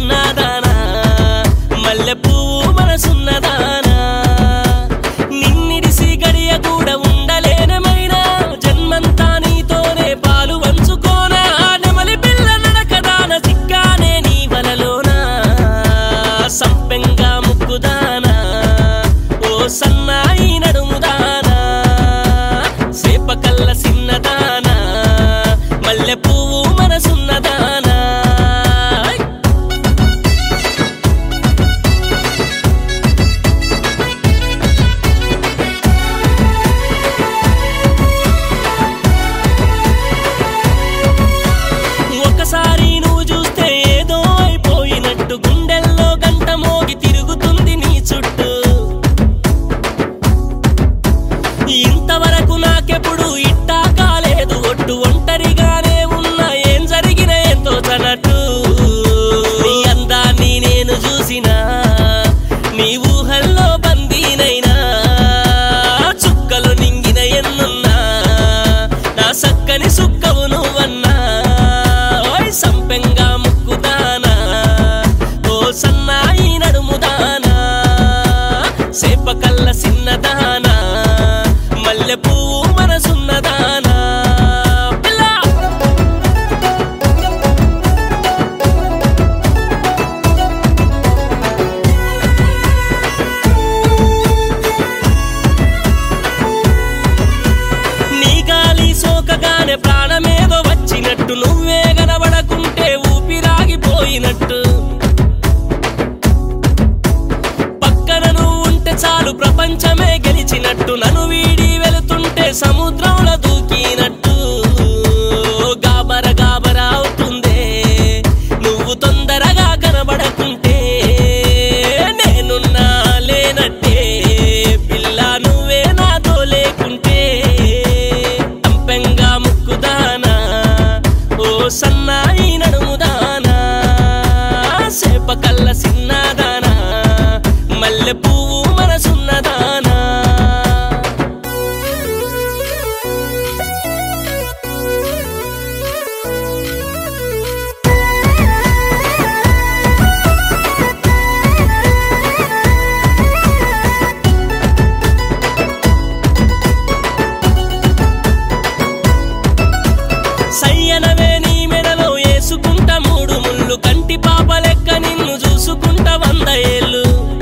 చిన్నదానా మల్లె పువ్వు మనసున్నదానా నిన్నిడిసి గడియ కూడా ఉండలేనమైనా జన్మంతా నీతోనే పాలు వంచుకోనా నెమలి పిల్ల నడకదాన సిక్కానే నీ వలలోనా సంపెంగా ముక్కుదానా ఓ సన్నాయి నడుముదానా సేపకల్ల సిన్నదానా మల్లె పువ్వు మనసున్నదానా ఒకసారి నువ్వు చూస్తే ఏదో అయిపోయినట్టు గుండెల్లో గంట మోగి తిరుగుతుంది నీ చుట్టూ ఇంతవరకు నాకెప్పుడు ఇట్టా కాలేదు ఒట్టు ఒంటరిగానే ఉన్నా ఏం జరిగిన ఎంతో తనట్టు నీ అందాన్ని నేను చూసినా నీ ఊహల్లో బందీనైనా చుక్కలు నింగిన ఎన్నున్నా నా సక్కని సుక్కవు నువ్వన్నా సంపెంగా ముక్కుదానా ఓ సన్నాయి నడుముదానా సేపకల్ల సిన్నదానా మల్లె పువ్వు మనసున్నదానా నీ గాలి సోకగానే ప్రాణమేదో వచ్చినట్టు నువ్వే కనబడకుంటే ఊపిరాగిపోయినట్టు పక్కన నువ్వు ఉంటే చాలు ప్రపంచమే గెలిచినట్టు నన్ను వీడి వెళుతుంటే సముద్రంలో దూకినట్టు గాబర గాబర అవుతుందే నువ్వు తొందరగా కనబడకుంటే నేనున్నా లేనట్టే పిల్ల నువ్వే నాతో లేకుంటే సంపెంగా ముక్కుదానా ఓ సన్నాయి నడుముదానా సేపకల్ల సిన్నదానా మల్లె పువ్వు మనసున్నదానా సయ్యనవే నీ మెడలో వేసుకుంటా మూడు ముళ్ళు కంటి పాప లెక్క నిన్ను చూసుకుంటా 100 ఏళ్ళు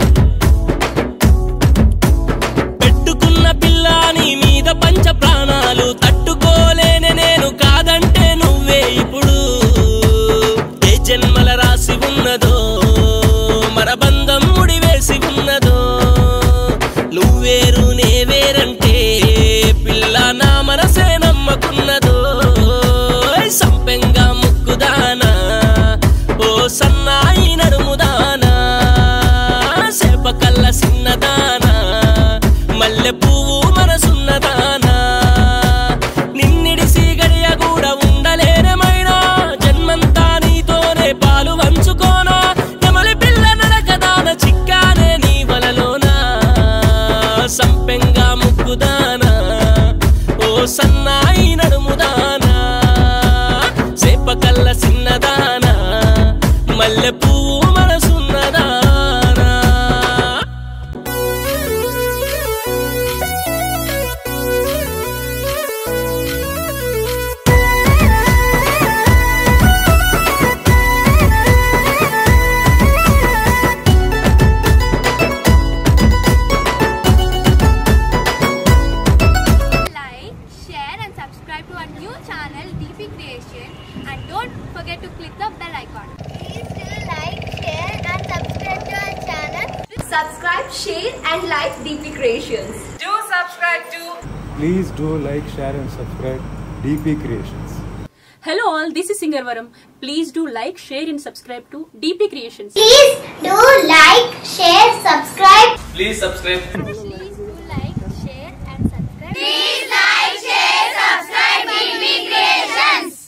పెట్టుకున్న పిల్ల నీ మీద పంచ ప్రాణాలు తట్టుకోలేనే నేను కాదంటే నువ్వే ఇప్పుడు ఏ జన్మల రాసి ఉన్నదో మన బంధం ముడివేసి ఉన్నదో నువ్వేరు నే వేరంటే పిల్ల నా మనసే నమ్మకున్నదో సంపెంగా ముక్కుదానా ఓ సన్నాయి నడుముదానా సేపకల్ల సిన్నదానా మల్లె పువ్వు మనసున్నదానా నిన్నిడిసి గడియ కూడా ఉండలేనమైనా జన్మంతా నీతోనే పాలు వంచుకోనా నెమలి పిల్ల నడకదాన చిక్కానే నీ వలలోనా సంపెంగా ముక్కుదానా ఓ సన్నాయి నడుముదానా సేపకల్ల సిన్నదానా మల్లె పువ్వు మనసున్నదానా Like, share and subscribe to our new channel DP Creation and don't forget to click the bell icon. Please do like, share and subscribe to our channel. Subscribe, share and like DP Creations. Do subscribe to. Please do like, share and subscribe DP Creations. Hello all, this is Singer Varam. Please do like, share and subscribe to DP Creations. Please do like, share, subscribe. Please subscribe. Please do like, share and subscribe. Please